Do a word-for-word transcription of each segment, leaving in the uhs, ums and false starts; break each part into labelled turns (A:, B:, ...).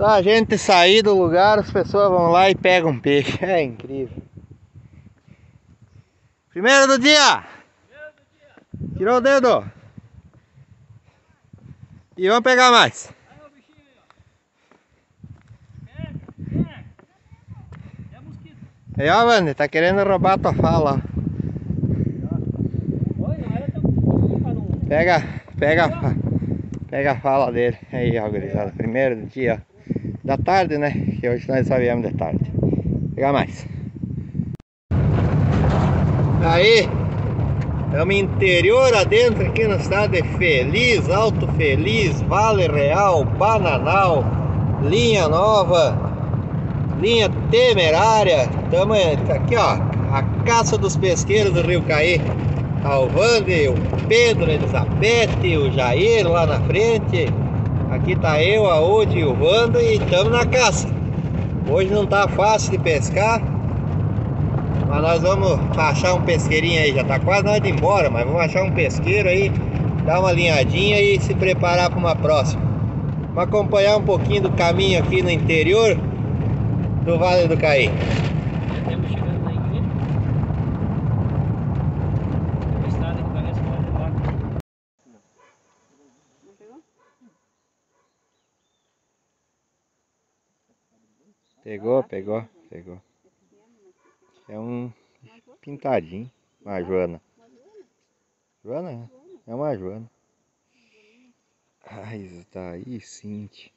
A: Pra gente sair do lugar, as pessoas vão lá e pegam peixe. É incrível. Primeiro do dia! Tirou o dedo! E vamos pegar mais. Aí, ó, Wander, tá querendo roubar tua fala. Pega, pega, pega a fala dele. Aí, ó, gurizada. Primeiro do dia, ó. Da tarde, né? Que hoje nós só viemos de tarde. Pegar mais. Aí, estamos interior adentro aqui na cidade de Feliz, Alto Feliz, Vale Real, Bananal, Linha Nova, Linha Temerária. Estamos aqui, ó, a caça dos pesqueiros do Rio Caí. O Wander, o Pedro, a Elizabeth, o Jair lá na frente. Aqui tá eu, a Udi e o Wander e estamos na caça. Hoje não tá fácil de pescar, mas nós vamos achar um pesqueirinho aí. Já tá quase na hora de ir embora, mas vamos achar um pesqueiro aí, dar uma alinhadinha e se preparar para uma próxima. Vamos acompanhar um pouquinho do caminho aqui no interior do Vale do Caí.
B: Estamos chegando na igreja. Tem uma estrada que parece que vai levar. Não pegou?
A: Pegou, pegou, pegou. É um pintadinho, uma joana. Joana? É uma joana. Ai, tá aí, Cinti.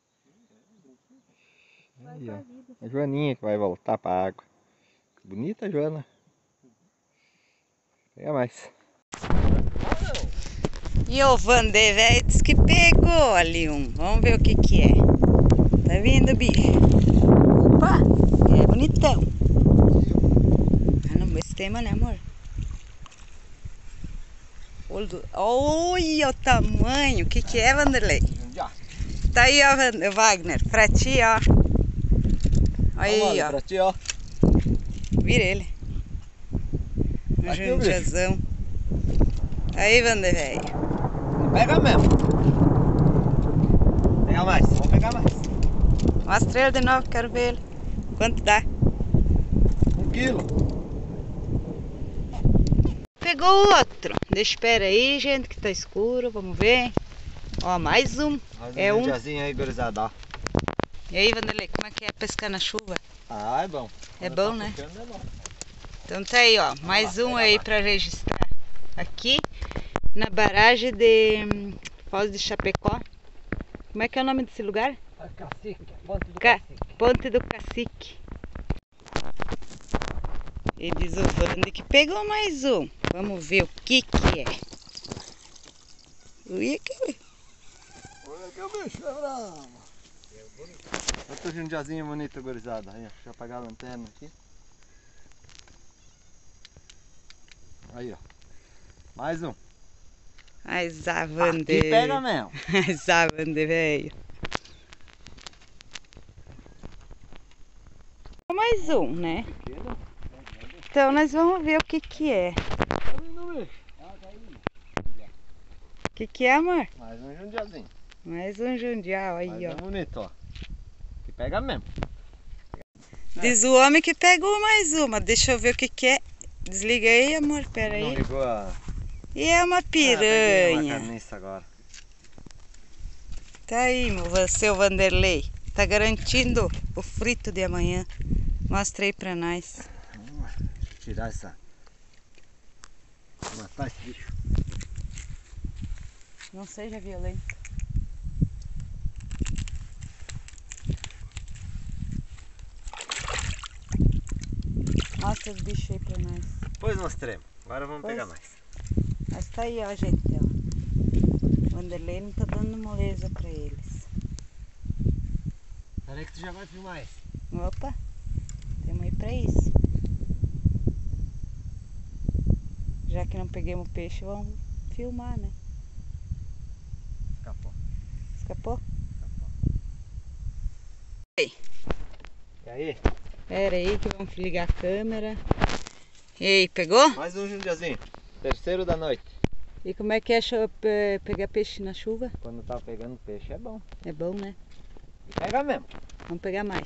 A: Aí, ó. A joaninha que vai voltar pra água. Bonita a joana. Pega mais.
C: E o Wander, velho, disse que pegou ali um. Vamos ver o que que é. Tá vindo, bicho? Opa! É bonitão. Ah, não bestema, né, amor? Olha, do... Olha o tamanho. O que que é, Wanderlei? Tá aí, ó, Wagner. Pra ti, ó. Aí, ó.
A: Pra ti, ó.
C: Vira ele. Um
A: Aqui,
C: jundiazão. Aí, Wander, velho.
A: Pega mesmo. Pega mais, vamos pegar mais.
C: Mostra ele de novo, quero ver ele. Quanto dá?
A: Um quilo.
C: Pegou outro. Deixa, espera aí, gente, que tá escuro. Vamos ver. Ó, mais um.
A: Mais
C: É um.
A: diazinho aí, gurizada, ó.
C: E aí, Wanderlei, como é que é pescar na chuva?
A: Ah, é bom.
C: É
A: Quando
C: bom,
A: tá
C: né?
A: pescando, é bom.
C: Então tá aí, ó. Mais
A: lá,
C: um
A: pega
C: aí
A: mais.
C: pra registrar. Aqui na barragem de hum, Foz de Chapecó. Como é que é o nome desse lugar?
B: Cacique, Ponte do
C: Ca...
B: Cacique.
C: Ponte do Cacique. E diz o Wander que pegou mais um. Vamos ver o que que é. Ui, que...
A: Olha que o bicho é bravo. Outro jundiazinho bonito, gurizada. Aí, ó. Deixa eu apagar a lanterna aqui. Aí, ó. Mais um.
C: Mas a Wander.
A: Aqui pega mesmo.
C: Mas a Wander, velho. Mais um, né? Então nós vamos ver o que que é. O que que é, amor?
A: Mais um jundiazinho.
C: Mais um jundial aí,
A: Mais
C: ó.
A: um bonito, ó. Que pega mesmo.
C: Diz o homem que pegou mais uma. Deixa eu ver o que que é. Desliga aí, amor. Pera
A: Não
C: aí.
A: ligou a...
C: E é uma
A: Ah, peguei uma
C: piranha.
A: carniça agora.
C: Tá aí, meu, seu Wanderlei. Tá garantindo o frito de amanhã. Mostra aí pra nós.
A: Vamos tirar essa... Matar esse bicho.
C: Não seja violento. Mostra os bichos aí pra nós.
A: Pois mostremos. Agora vamos
C: Pois.
A: pegar mais.
C: Mas tá aí, ó, gente, ó. O Wanderlei não tá dando moleza pra eles.
A: Peraí que tu já vai filmar esse.
C: Opa, temos aí pra isso. Já que não peguemos peixe, vamos filmar, né?
A: Escapou.
C: Escapou?
A: Escapou.
C: Ei.
A: E aí?
C: Pera aí que vamos ligar a câmera. E aí, pegou?
A: Mais um jundiazinho. Terceiro da noite.
C: E como é que é cho- pe- pegar peixe na chuva?
A: Quando tá pegando peixe é bom.
C: É bom, né?
B: Pega mesmo.
C: Vamos pegar mais.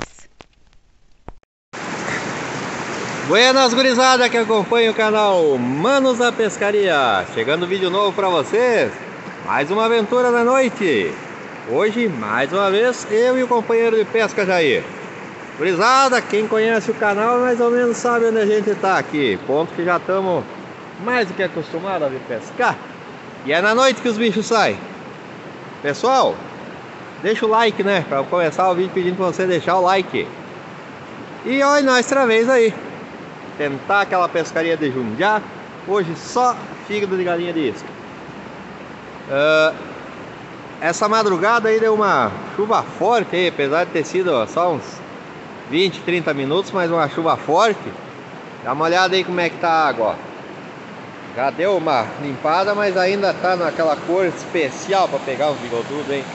A: Buenas gurizada que acompanha o canal Manos da Pescaria. Chegando vídeo novo para vocês. Mais uma aventura da noite. Hoje, mais uma vez, eu e o companheiro de pesca Jair. Gurizada, quem conhece o canal mais ou menos sabe onde a gente tá aqui. Ponto que já estamos mais do que acostumados a vir pescar. E é na noite que os bichos saem. Pessoal, deixa o like, né? Para começar o vídeo pedindo para você deixar o like. E olha nós outra vez aí. Tentar aquela pescaria de Jundiá. Hoje só fígado de galinha de isca. uh, Essa madrugada aí deu uma chuva forte aí, apesar de ter sido ó, só uns vinte, trinta minutos, mas uma chuva forte. Dá uma olhada aí como é que tá a água, ó. Já deu uma limpada, mas ainda tá naquela cor especial para pegar um bigodudo, hein.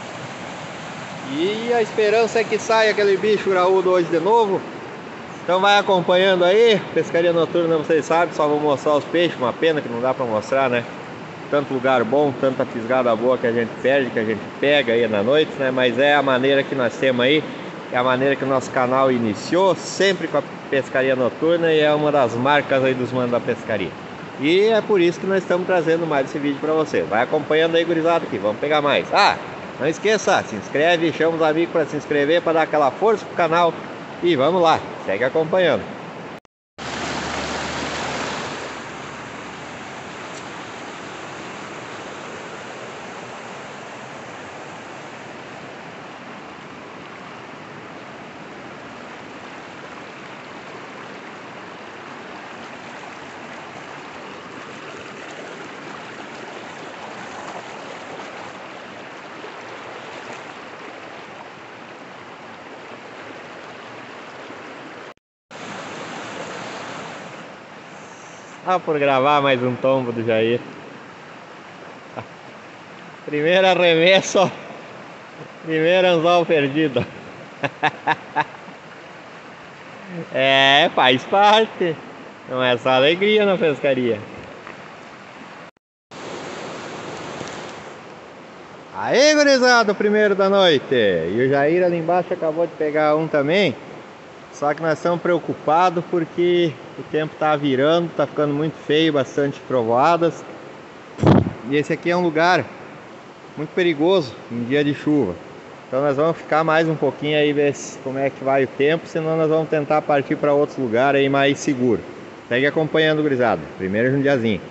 A: E a esperança é que saia aquele bicho graúdo hoje de novo. Então vai acompanhando aí. Pescaria noturna, vocês sabem, só vou mostrar os peixes. Uma pena que não dá para mostrar, né? Tanto lugar bom, tanta fisgada boa que a gente perde, que a gente pega aí na noite, né? Mas é a maneira que nós temos aí. É a maneira que o nosso canal iniciou, sempre com a pescaria noturna. E é uma das marcas aí dos Manos da Pescaria. E é por isso que nós estamos trazendo mais esse vídeo para vocês. Vai acompanhando aí, gurizada, aqui. Vamos pegar mais. Ah, não esqueça, se inscreve, chama os amigos para se inscrever, para dar aquela força pro canal. E vamos lá, segue acompanhando. Ah, por gravar mais um tombo do Jair. Primeiro arremesso. Primeiro anzol perdido. É, faz parte. Não é só alegria na pescaria. Aí, gurizada, o primeiro da noite. E o Jair ali embaixo acabou de pegar um também. Só que nós estamos preocupados porque o tempo está virando, está ficando muito feio, bastante trovoadas. E esse aqui é um lugar muito perigoso em dia de chuva. Então nós vamos ficar mais um pouquinho aí, ver como é que vai o tempo, senão nós vamos tentar partir para outros lugares aí mais seguro. Segue acompanhando, gurizada. Primeiro Jundiazinho.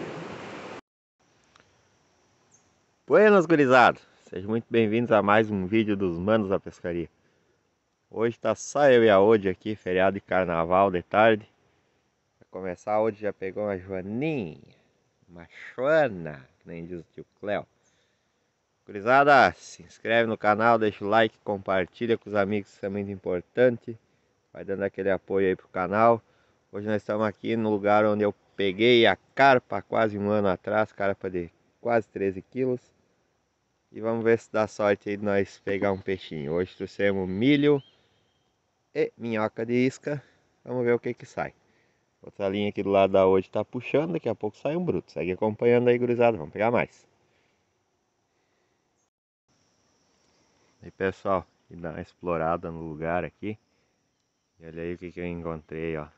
A: Buenas, gurizada. Sejam muito bem-vindos a mais um vídeo dos Manos da Pescaria. Hoje tá só eu e a Ode aqui, feriado de carnaval de tarde. Pra começar, hoje já pegou uma joaninha, uma joana, que nem diz o tio Cléo. Gurizada, se inscreve no canal, deixa o like, compartilha com os amigos, isso é muito importante. Vai dando aquele apoio aí pro canal. Hoje nós estamos aqui no lugar onde eu peguei a carpa há quase um ano atrás, carpa de quase treze quilos. E vamos ver se dá sorte aí de nós pegar um peixinho. Hoje trouxemos milho e minhoca de isca. Vamos ver o que que sai. Outra linha aqui do lado da hoje tá puxando. Daqui a pouco sai um bruto. Segue acompanhando aí, gurizada. Vamos pegar mais. E pessoal, e dar uma explorada no lugar aqui. E olha aí o que que eu encontrei, ó.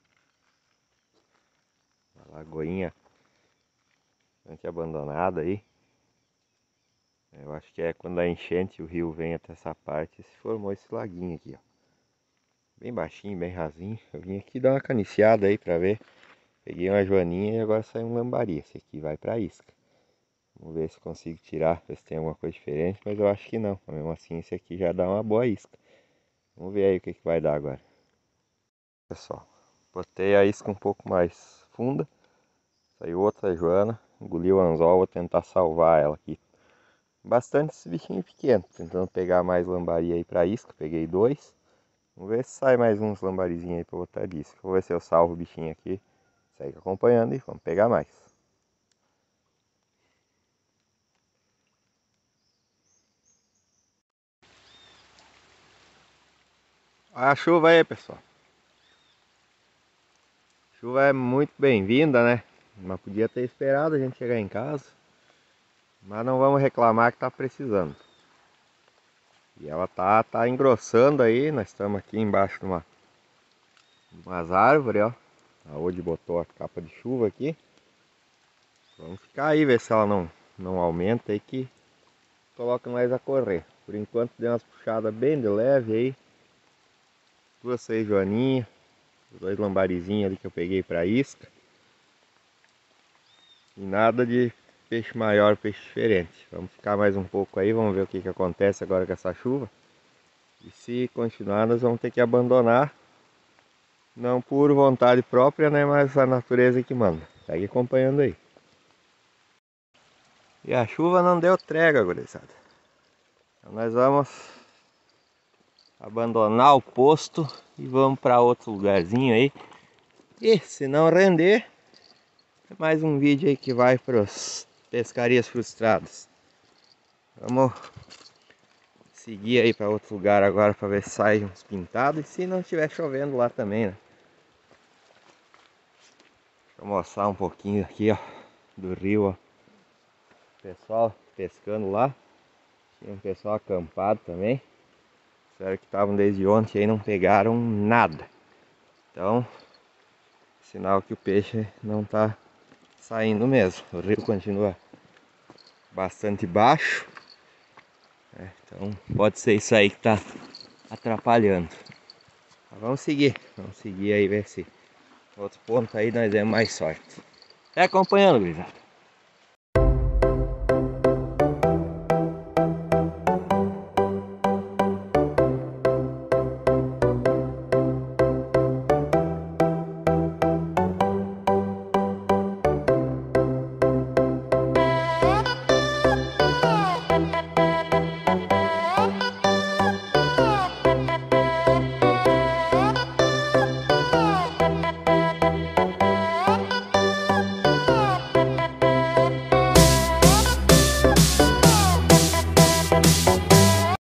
A: Uma lagoinha bastante abandonada aí. Eu acho que é quando a enchente o rio vem até essa parte, se formou esse laguinho aqui, ó. Bem baixinho, bem rasinho. Eu vim aqui dar uma caniciada aí pra ver. Peguei uma joaninha e agora saiu um lambari. Esse aqui vai pra isca. Vamos ver se consigo tirar, ver se tem alguma coisa diferente. Mas eu acho que não. Mas mesmo assim esse aqui já dá uma boa isca. Vamos ver aí o que, que vai dar agora. Pessoal, botei a isca um pouco mais funda. Saiu outra joana. Engoliu o anzol, vou tentar salvar ela aqui. Bastante esse bichinho pequeno. Tentando pegar mais lambari aí pra isca. Peguei dois. Vamos ver se sai mais uns lambarizinhos aí pra botar de isca. Vou ver se eu salvo o bichinho aqui. Segue acompanhando e vamos pegar mais. Olha a chuva aí, pessoal. Chuva é muito bem-vinda, né? Mas podia ter esperado a gente chegar em casa. Mas não vamos reclamar que tá precisando. E ela tá, tá engrossando aí. Nós estamos aqui embaixo de uma, umas árvores, ó. Aonde botou a capa de chuva aqui. Vamos ficar aí, ver se ela não, não aumenta aí, que coloca mais a correr. Por enquanto deu umas puxadas bem de leve aí. Duas seis joaninhas, dois lambarizinhos ali que eu peguei para isca. E nada de peixe maior, peixe diferente. Vamos ficar mais um pouco aí, vamos ver o que, que acontece agora com essa chuva. E se continuar, nós vamos ter que abandonar. Não por vontade própria, né? Mas a natureza que manda. Segue acompanhando aí. E a chuva não deu trégua, gurizada. Então nós vamos abandonar o posto e vamos para outro lugarzinho aí. E se não render, é mais um vídeo aí que vai para as pescarias frustradas. Vamos seguir aí para outro lugar agora para ver se sai uns pintados. E se não estiver chovendo lá também, né? Deixa eu mostrar um pouquinho aqui, ó, do rio, ó. Pessoal pescando lá. Tinha um pessoal acampado também. Sério que estavam desde ontem aí, não pegaram nada. Então, sinal que o peixe não está saindo mesmo. O rio continua bastante baixo. É, então pode ser isso aí que está atrapalhando. Mas vamos seguir, vamos seguir aí, ver se outro ponto aí nós demos mais sorte. É acompanhando, gurizada.